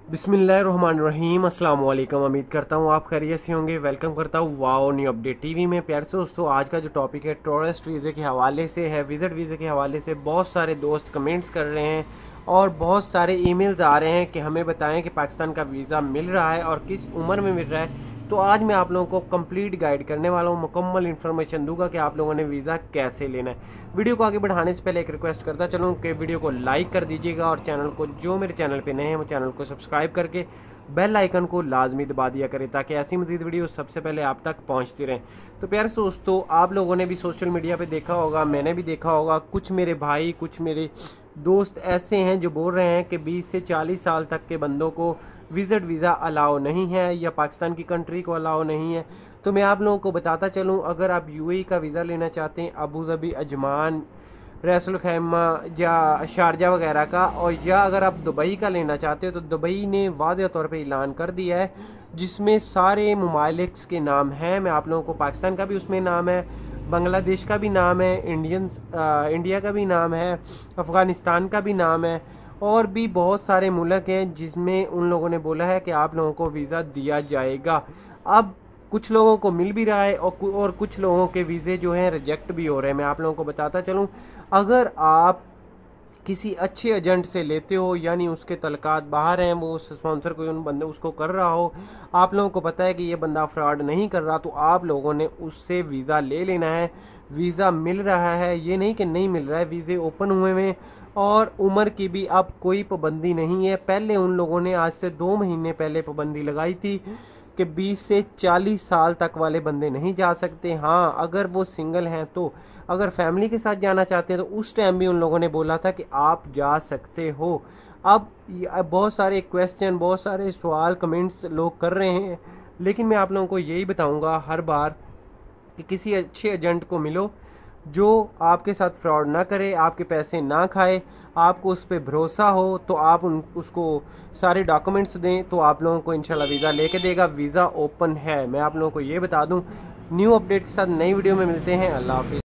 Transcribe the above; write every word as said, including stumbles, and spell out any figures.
बिस्मिल्लाहिर्रहमानिर्रहीम अस्सलाम वालेकुम। उम्मीद करता हूँ आप खैरियत से होंगे। वेलकम करता हूँ वाओ न्यू अपडेट टीवी में। प्यार से दोस्तों, आज का जो टॉपिक है टूरिस्ट वीज़े के हवाले से है। विज़िट वीज़े के हवाले से बहुत सारे दोस्त कमेंट्स कर रहे हैं और बहुत सारे ईमेल्स आ रहे हैं कि हमें बताएं कि पाकिस्तान का वीज़ा मिल रहा है और किस उम्र में मिल रहा है। तो आज मैं आप लोगों को कंप्लीट गाइड करने वाला हूँ, मुकम्मल इन्फॉर्मेशन दूंगा कि आप लोगों ने वीज़ा कैसे लेना है। वीडियो को आगे बढ़ाने से पहले एक रिक्वेस्ट करता चलूँ कि वीडियो को लाइक कर दीजिएगा और चैनल को, जो मेरे चैनल पे नए हैं वो चैनल को सब्सक्राइब करके बेल आइकन को लाजमी दबा दिया करें ताकि ऐसी मज़ीद वीडियो सबसे पहले आप तक पहुंचती रहें। तो प्यारे से दोस्तों, आप लोगों ने भी सोशल मीडिया पे देखा होगा, मैंने भी देखा होगा, कुछ मेरे भाई कुछ मेरे दोस्त ऐसे हैं जो बोल रहे हैं कि बीस से चालीस साल तक के बंदों को विज़िट वीज़ा अलाउ नहीं है या पाकिस्तान की कंट्री को अलाउ नहीं है। तो मैं आप लोगों को बताता चलूँ, अगर आप यूएई का वीज़ा लेना चाहते हैं, Abu Dhabi, Ajman, Ras al Khaimah या शारजा वगैरह का, और या अगर आप दुबई का लेना चाहते हो तो दुबई ने वाज़ेह तौर पे ऐलान कर दिया है जिसमें सारे ममालिक के नाम हैं। मैं आप लोगों को पाकिस्तान का भी उसमें नाम है, बांग्लादेश का भी नाम है, इंडियंस इंडिया का भी नाम है, अफ़गानिस्तान का भी नाम है, और भी बहुत सारे मुल्क हैं जिसमें उन लोगों ने बोला है कि आप लोगों को वीज़ा दिया जाएगा। अब कुछ लोगों को मिल भी रहा है और और कुछ लोगों के वीज़े जो हैं रिजेक्ट भी हो रहे हैं। मैं आप लोगों को बताता चलूँ, अगर आप किसी अच्छे एजेंट से लेते हो, यानी उसके तलकात बाहर हैं, वो स्पॉन्सर कोई उन बंदे उसको कर रहा हो, आप लोगों को पता है कि ये बंदा फ्रॉड नहीं कर रहा, तो आप लोगों ने उससे वीज़ा ले लेना है। वीज़ा मिल रहा है, ये नहीं कि नहीं मिल रहा है, वीज़े ओपन हुए हुए, और उम्र की भी अब कोई पाबंदी नहीं है। पहले उन लोगों ने आज से दो महीने पहले पाबंदी लगाई थी कि बीस से चालीस साल तक वाले बंदे नहीं जा सकते। हाँ, अगर वो सिंगल हैं तो, अगर फैमिली के साथ जाना चाहते हैं तो उस टाइम भी उन लोगों ने बोला था कि आप जा सकते हो। अब बहुत सारे क्वेश्चन, बहुत सारे सवाल कमेंट्स लोग कर रहे हैं, लेकिन मैं आप लोगों को यही बताऊंगा हर बार कि किसी अच्छे एजेंट को मिलो जो आपके साथ फ्रॉड ना करे, आपके पैसे ना खाए, आपको उस पर भरोसा हो, तो आप उन उसको सारे डॉक्यूमेंट्स दें तो आप लोगों को इंशाल्लाह वीज़ा लेके देगा। वीज़ा ओपन है। मैं आप लोगों को ये बता दूं, न्यू अपडेट के साथ नई वीडियो में मिलते हैं। अल्लाह हाफिज़।